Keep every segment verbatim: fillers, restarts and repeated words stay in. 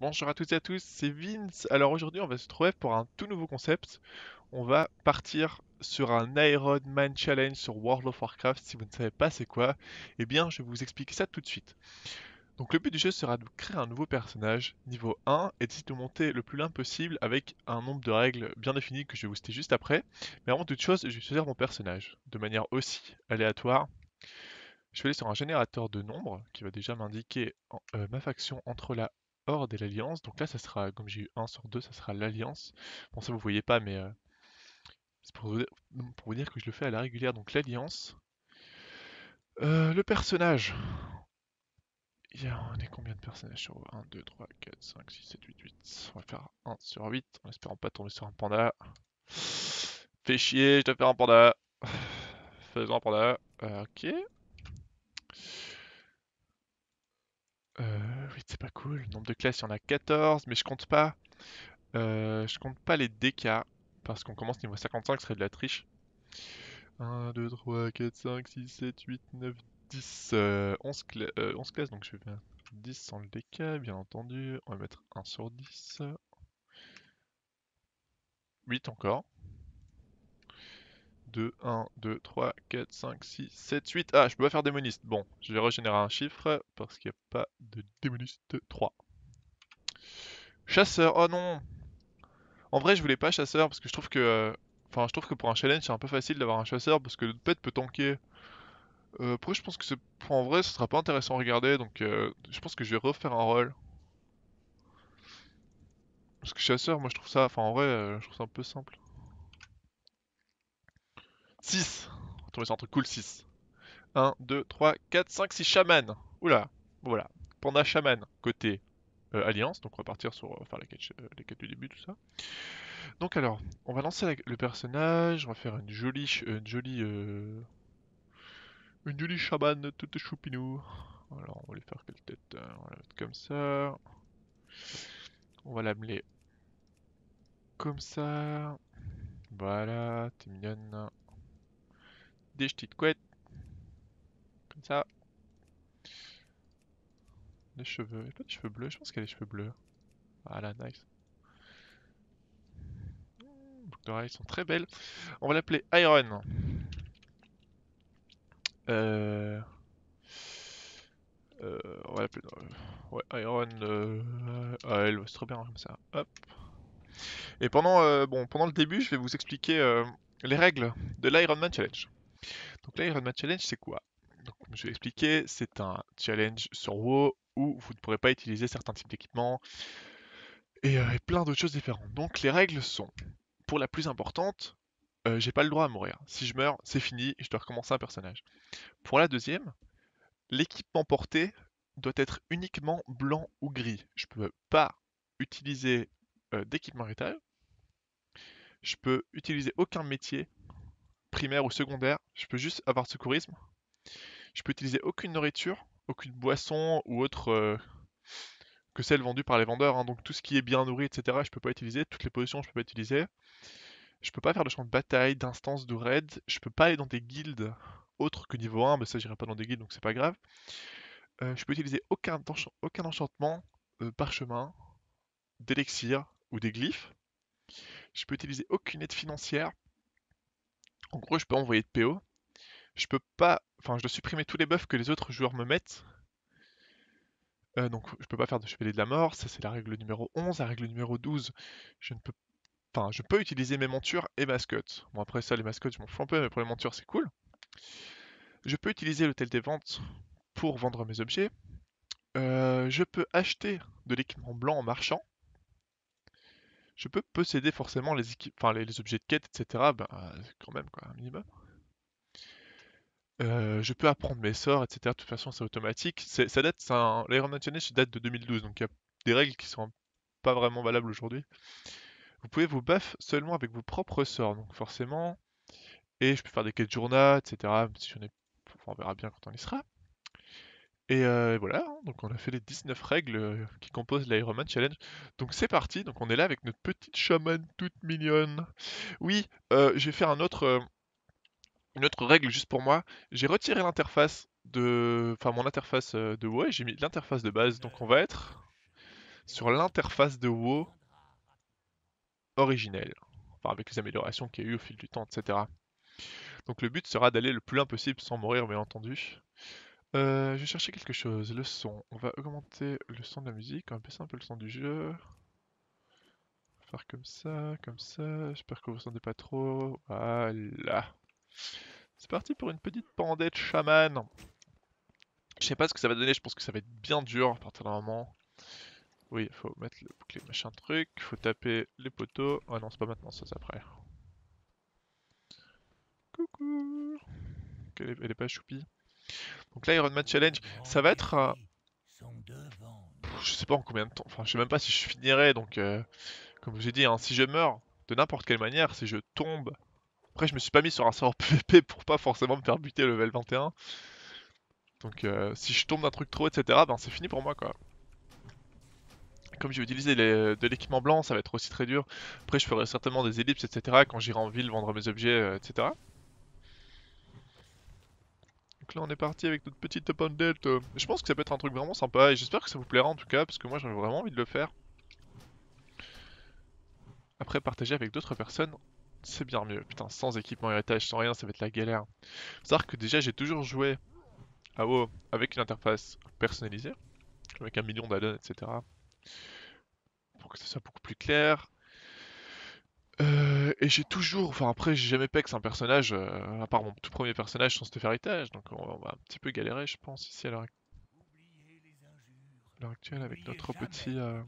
Bonjour à toutes et à tous, c'est Vince. Alors aujourd'hui, on va se trouver pour un tout nouveau concept. On va partir sur un Iron Man Challenge sur World of Warcraft. Si vous ne savez pas c'est quoi, eh bien je vais vous expliquer ça tout de suite. Donc le but du jeu sera de créer un nouveau personnage, niveau un, et d'essayer de monter le plus loin possible avec un nombre de règles bien définies que je vais vous citer juste après. Mais avant toute chose, je vais choisir mon personnage de manière aussi aléatoire. Je vais aller sur un générateur de nombres qui va déjà m'indiquer en- euh, ma faction entre la Horde et l'Alliance. Donc là, ça sera, comme j'ai eu un sur deux, ça sera l'Alliance. Bon, ça vous voyez pas, mais euh, c'est pour vous, dire pour vous dire que je le fais à la régulière. Donc l'Alliance. Euh, le personnage. Il y a, on est combien de personnages sur un, deux, trois, quatre, cinq, six, sept, huit, huit. On va faire un sur huit en espérant pas tomber sur un panda. Fais chier, je dois faire un panda. Faisons un panda. Euh, ok. Euh, huit, c'est pas cool. Le nombre de classes, il y en a quatorze, mais je compte pas. Euh, je compte pas les D K, parce qu'on commence niveau cinquante-cinq, ce serait de la triche. un, deux, trois, quatre, cinq, six, sept, huit, neuf, dix, euh, onze, cla- euh, onze classes, donc je vais faire dix sans le D K, bien entendu. On va mettre un sur dix. huit encore. deux, un, deux, trois, quatre, cinq, six, sept, huit. Ah, je peux pas faire démoniste. Bon, je vais régénérer un chiffre, parce qu'il n'y a pas de démoniste. trois. Chasseur, oh non! En vrai, je voulais pas chasseur, parce que je trouve que... euh, Enfin, je trouve que pour un challenge, c'est un peu facile d'avoir un chasseur, parce que le pet peut tanker. Euh, après, je pense que c'est... En vrai, ce sera pas intéressant à regarder, donc euh, je pense que je vais refaire un rôle. Parce que chasseur, moi je trouve ça... Enfin, en vrai, euh, je trouve ça un peu simple. six. On va tomber sur un truc cool, six. un, deux, trois, quatre, cinq, six, chaman. Oula, voilà. Panda chaman, côté euh, alliance, donc on va partir sur euh, faire les quêtes, euh, les quêtes du début, tout ça. Donc alors, on va lancer la- le personnage, on va faire une jolie... ch- Une jolie... euh, Une jolie chamane toute choupinou. Alors, on va lui faire quelle tête? euh, On va la mettre comme ça. On va l'amener comme ça. Voilà, t'es mignonne. Des petites couettes, comme ça. Des cheveux. Il a pas des cheveux bleus? Je pense qu'elle a des cheveux bleus. Voilà, nice. Boucles d'oreilles sont très belles. On va l'appeler Iron. Euh... euh, on va l'appeler... euh, Ouais, Iron... Euh... ah, elle va se trop bien comme ça. Hop. Et pendant, euh, bon, pendant le début, je vais vous expliquer euh, les règles de l'Iron Man Challenge. Donc là, Iron Man Challenge, c'est quoi? Donc, comme je vais expliquer, c'est un challenge sur WoW où vous ne pourrez pas utiliser certains types d'équipements et, euh, et plein d'autres choses différentes. Donc les règles sont, pour la plus importante, euh, j'ai pas le droit à mourir. Si je meurs, c'est fini, je dois recommencer un personnage. Pour la deuxième, l'équipement porté doit être uniquement blanc ou gris. Je peux pas utiliser euh, d'équipement métal, je peux utiliser aucun métier, primaire ou secondaire, je peux juste avoir secourisme. Je peux utiliser aucune nourriture, aucune boisson ou autre euh, que celle vendue par les vendeurs, hein. Donc tout ce qui est bien nourri, et cetera, je peux pas utiliser. Toutes les potions, je peux pas utiliser. Je peux pas faire de champ de bataille, d'instance, de raid. Je peux pas aller dans des guildes autres que niveau un, mais ça j'irai pas dans des guildes donc c'est pas grave. Euh, je peux utiliser aucun, encha- aucun enchantement, euh, parchemin, d'élixir ou des glyphes. Je peux utiliser aucune aide financière. En gros, je peux envoyer de P O. Je peux pas, enfin, je dois supprimer tous les buffs que les autres joueurs me mettent. Euh, donc, je peux pas faire de chevalier de la mort, ça c'est la règle numéro onze. La règle numéro douze, je ne peux, enfin, je peux utiliser mes montures et mascottes. Bon, après ça, les mascottes, je m'en fous un peu, mais pour les montures, c'est cool. Je peux utiliser l'hôtel des ventes pour vendre mes objets. Euh, je peux acheter de l'équipement blanc en marchand. Je peux posséder forcément les, équipes, enfin, les, les objets de quête, et cetera. Ben, euh, quand même, quoi, un minimum. Euh, je peux apprendre mes sorts, et cetera. De toute façon, c'est automatique. C'est- Ça date, c'est un... l'Iron Man Challenge date de deux mille douze, donc il y a des règles qui sont pas vraiment valables aujourd'hui. Vous pouvez vous buff seulement avec vos propres sorts, donc forcément. Et je peux faire des quêtes journaux, et cetera. Même si j'en ai... Enfin, on verra bien quand on y sera. Et euh, voilà, hein, donc on a fait les dix-neuf règles euh, qui composent l'Iron Man Challenge. Donc c'est parti, donc on est là avec notre petite chamane toute mignonne. Oui, euh, je vais faire un autre, euh, une autre règle juste pour moi. J'ai retiré l'interface de... Enfin mon interface euh, de WoW et j'ai mis l'interface de base. Donc on va être sur l'interface de WoW originelle. Enfin, avec les améliorations qu'il y a eu au fil du temps, et cetera. Donc le but sera d'aller le plus loin possible sans mourir, bien entendu. Euh, je vais chercher quelque chose. Le son. On va augmenter le son de la musique. On va baisser un peu le son du jeu. Faire comme ça, comme ça. J'espère que vous ne sentez pas trop. Voilà. C'est parti pour une petite pandette chaman. Je sais pas ce que ça va donner. Je pense que ça va être bien dur à partir d'un moment. Oui, il faut mettre le bouclier machin truc. Faut taper les poteaux. Ah non, c'est pas maintenant, ça c'est après. Coucou. Elle est, elle est pas choupie. Donc là, Iron Man Challenge, ça va être. Euh, je sais pas en combien de temps. Enfin, je sais même pas si je finirai. Donc, euh, comme j'ai dit, hein, si je meurs de n'importe quelle manière, si je tombe. Après, je me suis pas mis sur un serveur P V P pour pas forcément me faire buter level vingt et un. Donc, euh, si je tombe d'un truc trop, et cetera, ben c'est fini pour moi quoi. Comme je vais utiliser les- de l'équipement blanc, ça va être aussi très dur. Après, je ferai certainement des ellipses, et cetera. Quand j'irai en ville vendre mes objets, euh, et cetera. Donc là, on est parti avec notre petite pandette. euh. Je pense que ça peut être un truc vraiment sympa et j'espère que ça vous plaira en tout cas, parce que moi j'avais vraiment envie de le faire. Après, partager avec d'autres personnes, c'est bien mieux. Putain, sans équipement héritage, sans rien, ça va être la galère. Faut savoir que déjà, j'ai toujours joué à WoW avec une interface personnalisée, avec un million d'add-ons, et cetera. Pour que ce soit beaucoup plus clair. Euh, et j'ai toujours, enfin après j'ai jamais pex un personnage, euh, à part mon tout premier personnage sans cet héritage, donc on, on va un petit peu galérer je pense ici à l'heure à l'heure actuelle avec notre petit, euh,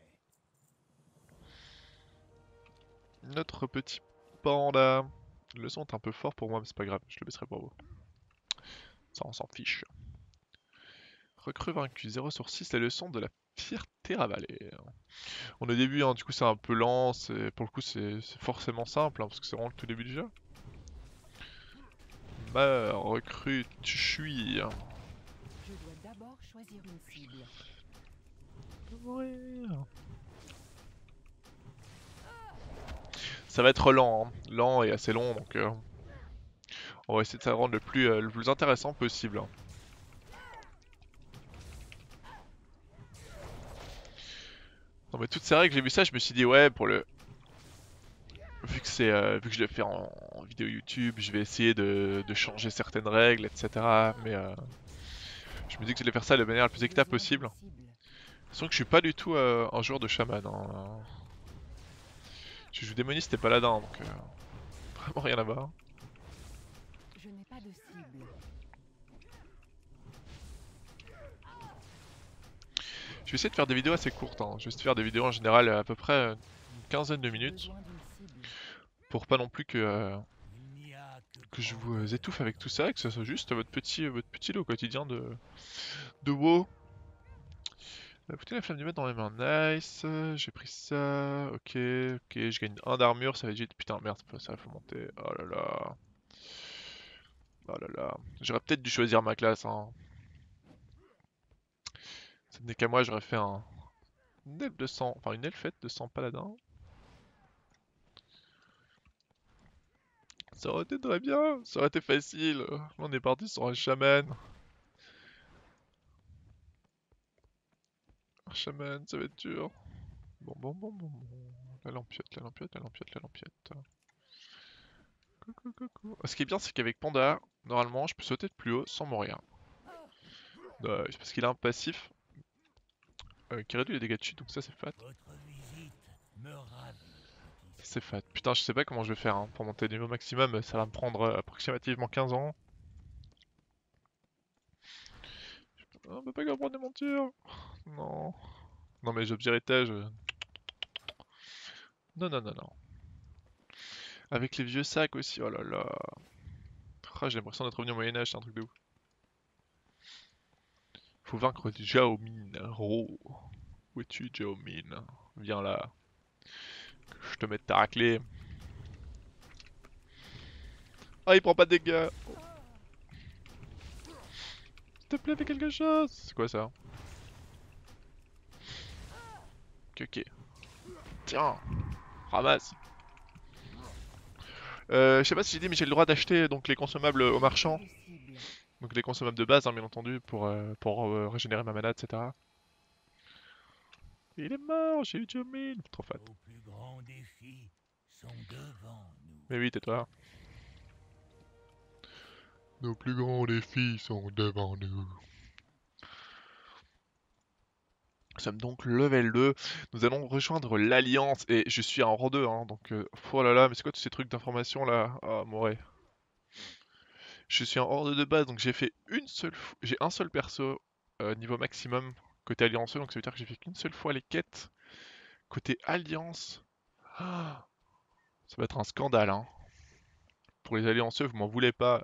notre petit panda. Le son est un peu fort pour moi mais c'est pas grave, je le baisserai pour vous. Ça on s'en fiche. Recrue vaincu, zéro sur six, la leçon de la fierté ravalée. On est au début, hein, du coup c'est un peu lent, c'est pour le coup c'est c'est forcément simple, hein, parce que c'est vraiment le tout début du jeu. Meurs, recrue, tu suis. Je dois d'abord choisir une cible. Mourir. Ça va être lent, hein. Lent et assez long, donc euh, on va essayer de ça rendre le plus, euh, le plus intéressant possible. Hein. Non mais toutes ces règles, j'ai vu ça, je me suis dit ouais pour le, vu que c'est, euh, vu que je le fais en, en vidéo YouTube, je vais essayer de, de changer certaines règles, et cetera. Mais euh, je me dis que j'allais faire ça de la manière la plus équitable possible. Sauf que je suis pas du tout euh, un joueur de chaman. Hein. Je joue démoniste et paladin, donc euh, vraiment rien à voir. Je n'ai pas de cible. Je vais essayer de faire des vidéos assez courtes. Hein. Je vais essayer de faire des vidéos en général à peu près une quinzaine de minutes. Besoin d'une cible. Pour pas non plus que, euh, que je vous euh, étouffe avec tout ça et que ce soit juste votre petit, votre petit lot quotidien de, de WoW. Écoutez la flamme du maître dans les mains, nice. J'ai pris ça, ok, ok, je gagne un d'armure, ça va être... Putain, merde, ça faut monter, oh là là. Oh là là, j'aurais peut-être dû choisir ma classe, hein. Ça n'est qu'à moi, j'aurais fait un... Une elfe de sang, enfin une elfette de sang paladin. Ça aurait été très bien, ça aurait été facile. On est parti sur un chaman. Un chaman, ça va être dur. Bon, bon, bon, bon, bon. La lampiette, la lampiette, la lampiette, la lampiette. Coucou, coucou. Ce qui est bien, c'est qu'avec Panda, normalement, je peux sauter de plus haut sans mourir. Nice, parce qu'il a un passif euh, qui réduit les dégâts de chute, donc ça c'est fat. Ça c'est fat. Putain, je sais pas comment je vais faire hein, pour monter au niveau maximum, ça va me prendre euh, approximativement quinze ans. Ah, on peut pas comprendre des montures. Non. Non mais les objets héritage. euh, Non, non, non, non. Avec les vieux sacs aussi, oh là là. Ah, j'ai l'impression d'être revenu au Moyen-Âge, c'est un truc de ouf. Faut vaincre Zhao Min. Oh. Où es-tu, Zhao Min? Viens là. Que je te mette ta raclée. Ah, il prend pas de dégâts. S'il te plaît, fais quelque chose. C'est quoi ça? Ok, ok. Tiens, ramasse. Euh, je sais pas si j'ai dit, mais j'ai le droit d'acheter donc les consommables au marchand. De cible. Donc les consommables de base, hein, bien entendu, pour, euh, pour euh, régénérer ma mana, et cetera. Il est mort, j'ai eu Jomin. Trop fat. Nos plus grands défis sont devant nous. Mais oui, tais-toi. Nos plus grands défis sont devant nous. Nous sommes donc level deux. Nous allons rejoindre l'Alliance. Et je suis en rang deux, hein, donc... Euh, oh là là, mais c'est quoi tous ces trucs d'information là? Ah, Moré. Je suis en horde de base, donc j'ai fait une seule fois... J'ai un seul perso euh, niveau maximum côté Alliance, donc ça veut dire que j'ai fait qu'une seule fois les quêtes. Côté Alliance... Ah, ça va être un scandale, hein. Pour les Allianceux, vous m'en voulez pas.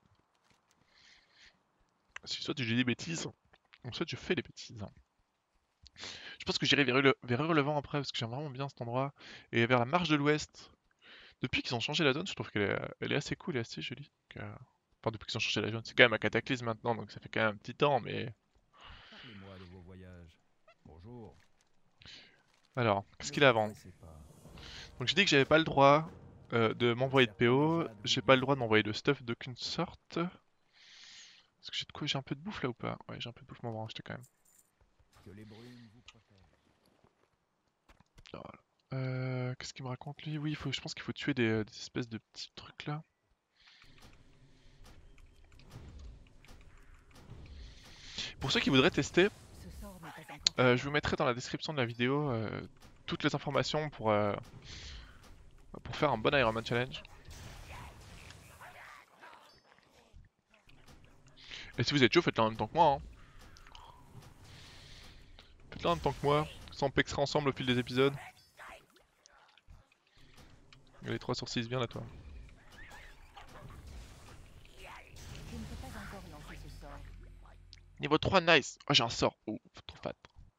Si soit je dis des bêtises, ou soit je fais des bêtises. Je pense que j'irai vers, le, vers Hurlevent après, parce que j'aime vraiment bien cet endroit. Et vers la marche de l'Ouest. Depuis qu'ils ont changé la zone, je trouve qu'elle est, elle est assez cool et assez jolie. Donc, euh, Enfin, depuis qu'ils ont changé la zone, c'est quand même un cataclysme maintenant, donc ça fait quand même un petit temps, mais... Parlez-moi de vos voyages. Bonjour. Alors, qu'est-ce Ne qu'il a à vous vendre? pressez pas. Donc j'ai dit que j'avais pas le droit euh, de m'envoyer de P O, j'ai pas le droit de m'envoyer de stuff d'aucune sorte. Est-ce que j'ai de quoi? J'ai un peu de bouffe là ou pas? Ouais, j'ai un peu de bouffe, m'en va en acheter quand même. Que les brumes vous protègent. Voilà. Euh, qu'est-ce qu'il me raconte lui? Oui, il faut, je pense qu'il faut tuer des, euh, des espèces de petits trucs là. Pour ceux qui voudraient tester, Ce sort n'est pas encore euh, je vous mettrai dans la description de la vidéo euh, toutes les informations pour, euh, pour faire un bon Ironman Challenge. Et si vous êtes chaud, faites-le en même temps que moi. Hein. Faites-le en même temps que moi, ça on pexera ensemble au fil des épisodes. Allez, trois sur six, viens là toi. Je ne peux pas encore lancer ce sort. Niveau trois, nice. Oh, j'ai un sort. Oh, trop fat.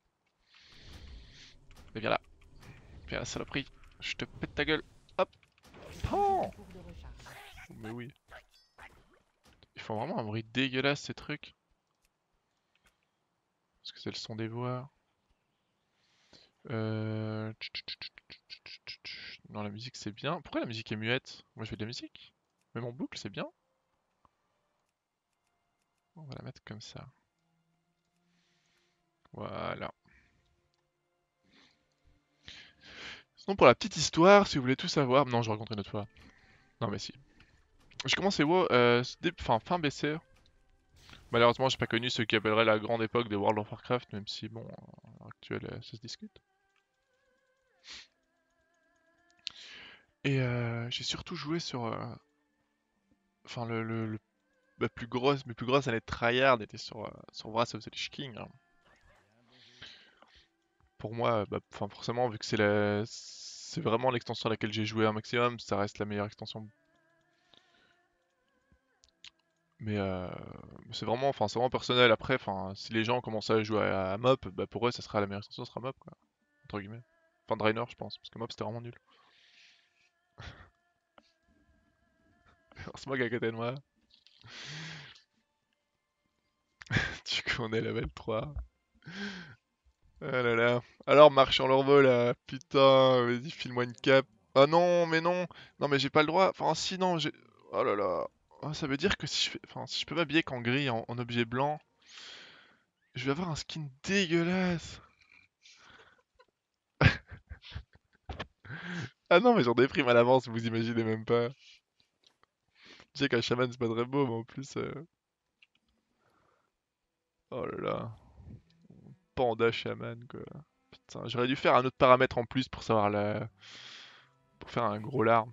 Mais viens là. Viens là, saloperie. Je te pète ta gueule. Hop. Je suis Oh en cours de recharge. mais oui. Ils font vraiment un bruit dégueulasse ces trucs. Est-ce que c'est le son des voix? Euh... Non, la musique c'est bien. Pourquoi la musique est muette? Moi je fais de la musique. Mais mon boucle c'est bien. On va la mettre comme ça. Voilà. Sinon pour la petite histoire, si vous voulez tout savoir... Non, je vais raconter une autre fois. Non mais si. J'ai commencé WoW euh, fin, fin B C. Malheureusement, j'ai pas connu ce qui appellerait la grande époque de World of Warcraft, même si, bon, à l'heure actuelle, euh, ça se discute. Et euh, j'ai surtout joué sur... euh, Enfin, le, le, le- ma plus grosse, mes plus grosses années de tryhard étaient sur, euh, sur Wrath of the Lich King. Hein. Pour moi, euh, bah, enfin, forcément, vu que c'est la... c'est vraiment l'extension à laquelle j'ai joué un maximum, ça reste la meilleure extension. Mais euh, c'est vraiment, enfin, c'est vraiment personnel. Après, enfin, si les gens commencent à jouer à, à M O P, bah, pour eux, ça sera la meilleure extension, ça sera M O P, quoi. Entre guillemets. Enfin, Draenor, je pense, parce que M O P c'était vraiment nul. Smog à côté de moi. Tu connais level trois. Ah là là. Alors marche en leur vol là. Putain, vas-y, file-moi une cape. Ah non, mais non. Non, mais j'ai pas le droit. Enfin, si, non, j'ai. Oh là là. Ah, ça veut dire que si je fais. Enfin, si je peux m'habiller qu'en gris, en, en objet blanc, je vais avoir un skin dégueulasse. Ah non, mais j'en déprime à l'avance, vous imaginez même pas. Je sais qu'un chaman c'est pas très beau, mais en plus. euh, Oh là là. Panda chaman quoi. Putain, j'aurais dû faire un autre paramètre en plus pour savoir la. Pour faire un gros lard.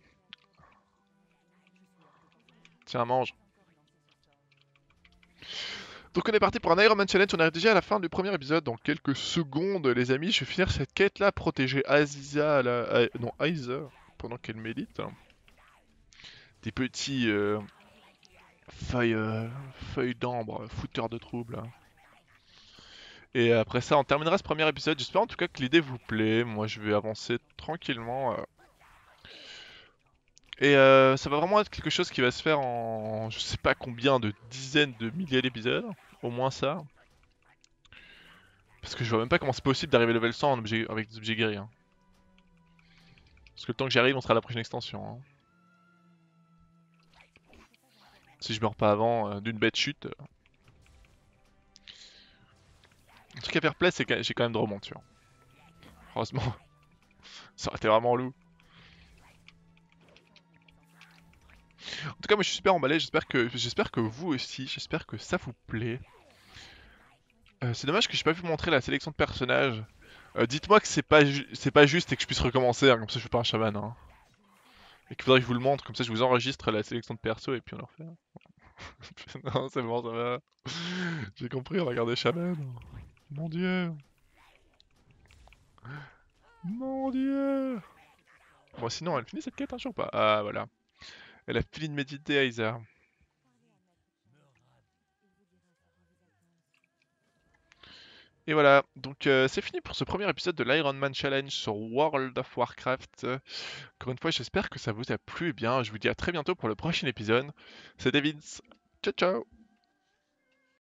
Tiens, mange. Donc on est parti pour un Iron Man Challenge, on arrive déjà à la fin du premier épisode, dans quelques secondes les amis, je vais finir cette quête là, protéger Aziza, la... A- non Aiza, pendant qu'elle médite. Des petits euh, feuilles, euh, feuilles d'ambre, fouteurs de troubles. Et après ça on terminera ce premier épisode, j'espère en tout cas que l'idée vous plaît, moi je vais avancer tranquillement. euh. Et euh, ça va vraiment être quelque chose qui va se faire en je sais pas combien de dizaines de milliers d'épisodes, au moins ça. Parce que je vois même pas comment c'est possible d'arriver level cent en objet, avec des objets guéris. Hein. Parce que le temps que j'y arrive, on sera à la prochaine extension. Hein. Si je meurs pas avant euh, d'une bête chute. euh. Un truc à faire plaisir, c'est que j'ai quand même de remonture. Heureusement. Ça aurait été vraiment loup. En tout cas, moi je suis super emballé, j'espère que j'espère que vous aussi, j'espère que ça vous plaît. Euh, c'est dommage que j'ai pas pu montrer la sélection de personnages. Euh, dites-moi que c'est pas, ju- c'est pas juste et que je puisse recommencer, hein, comme ça je fais pas un chaman. Hein. Et qu'il faudrait que je vous le montre, comme ça je vous enregistre la sélection de perso et puis on en refait. Non, c'est bon, ça va. J'ai compris, on va regarder chaman. Mon dieu. Mon dieu. Bon, sinon, elle finit cette quête un jour ou pas? Ah, voilà. Elle a fini de méditer, Aiza. Et voilà, donc euh, c'est fini pour ce premier épisode de l'Iron Man Challenge sur World of Warcraft. Euh, Encore une fois, j'espère que ça vous a plu. Eh bien, je vous dis à très bientôt pour le prochain épisode. C'était Vince. Ciao, ciao.